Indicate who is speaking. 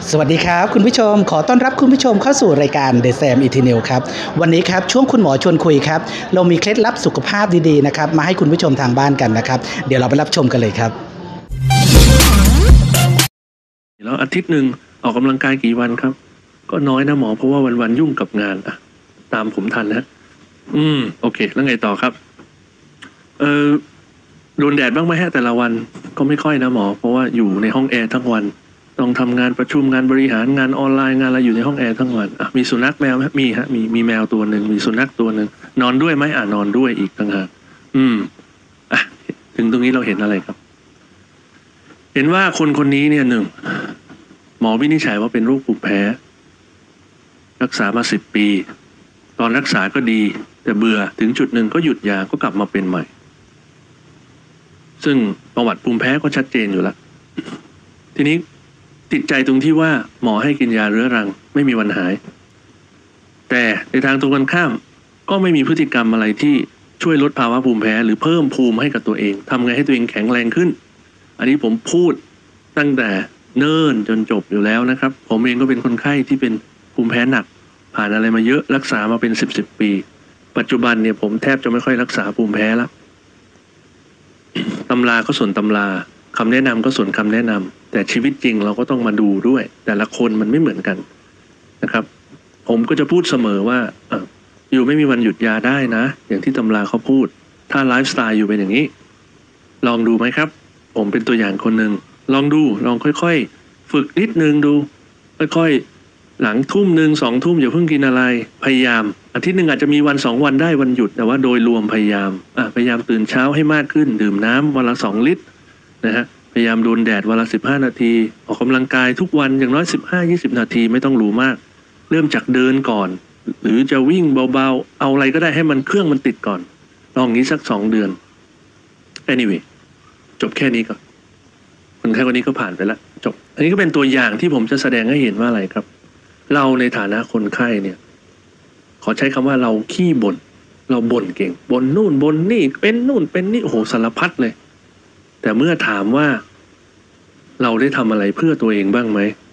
Speaker 1: สวัสดีครับคุณผู้ชมขอต้อนรับคุณผู้ชมเข้าสู่รายการ The Sam Eternal ครับวันนี้ครับช่วงคุณหมอชวนคุยครับเรามีเคล็ดลับสุขภาพดีๆนะครับมาให้คุณผู้ชมทางบ้านกันนะครับเดี๋ยวเราไปรับชมกันเลยครับ
Speaker 2: แล้วอาทิตย์หนึ่งออกกำลังกายกี่วันครับก็น้อยนะหมอเพราะว่าวันๆยุ่งกับงานอะตามผมทันนะโอเคแล้วไงต่อครับโดนแดดบ้างไหมฮะแต่ละวันก็ไม่ค่อยนะหมอเพราะว่าอยู่ในห้องแอร์ทั้งวันต้องทำงานประชุมงานบริหารงานออนไลน์งานอะไรอยู่ในห้องแอร์ทั้งวันมีสุนัขแมวไหมมีฮะมีแมวตัวหนึ่งมีสุนัขตัวหนึ่งนอนด้วยไหมนอนด้วยอีกต่างหากถึงตรงนี้เราเห็นอะไรครับเห็นว่าคนนี้เนี่ยหนึ่งหมอวินิจฉัยว่าเป็นโรคภูมิแพ้รักษามา10 ปีตอนรักษาก็ดีแต่เบื่อถึงจุดหนึ่งก็หยุดยาก็กลับมาเป็นใหม่ซึ่งประวัติภูมิแพ้ก็ชัดเจนอยู่แล้วทีนี้ติดใจตรงที่ว่าหมอให้กินยาเรื้อรังไม่มีวันหายแต่ในทางตรงกันข้ามก็ไม่มีพฤติกรรมอะไรที่ช่วยลดภาวะภูมิแพ้หรือเพิ่มภูมิให้กับตัวเองทำไงให้ตัวเองแข็งแรงขึ้นอันนี้ผมพูดตั้งแต่เนิ่นจนจบอยู่แล้วนะครับผมเองก็เป็นคนไข้ที่เป็นภูมิแพ้หนักผ่านอะไรมาเยอะรักษามาเป็น10 ปีปัจจุบันเนี่ยผมแทบจะไม่ค่อยรักษาภูมิแพ้แล้วตำราก็ส่วนตำราคำแนะนำก็ส่วนคำแนะนำแต่ชีวิตจริงเราก็ต้องมาดูด้วยแต่ละคนมันไม่เหมือนกันนะครับผมก็จะพูดเสมอว่าอยู่ไม่มีวันหยุดยาได้นะอย่างที่ตำราเขาพูดถ้าไลฟ์สไตล์อยู่เป็นอย่างนี้ลองดูไหมครับผมเป็นตัวอย่างคนหนึ่งลองดูลองค่อยๆฝึกนิดนึงดูค่อยๆหลังทุ่มหนึ่ง2 ทุ่มอย่าเพิ่งกินอะไรพยายามอาทิตย์หนึ่งอาจจะมีวัน2 วันได้วันหยุดแต่ว่าโดยรวมพยายามตื่นเช้าให้มากขึ้นดื่มน้ำวันละ2 ลิตรนะฮะพยายามโดนแดดวันละ15 นาทีออกกำลังกายทุกวันอย่างน้อย15-20 นาทีไม่ต้องรู้มากเริ่มจากเดินก่อนหรือจะวิ่งเบาๆเอาอะไรก็ได้ให้มันเครื่องมันติดก่อนลองงี้สัก2 เดือน anyway จบแค่นี้ก่อนคนไข้คนนี้ก็ผ่านไปแล้วจบอันนี้ก็เป็นตัวอย่างที่ผมจะแสดงให้เห็นว่าอะไรครับเราในฐานะคนไข้เนี่ยขอใช้คำว่าเราขี้บ่นเราบ่นเก่งบ่นนู่นบ่นนี่เป็นนู่นเป็นนี่โอ้โหสารพัดเลยแต่เมื่อถามว่าเราได้ทำอะไรเพื่อตัวเองบ้างไหม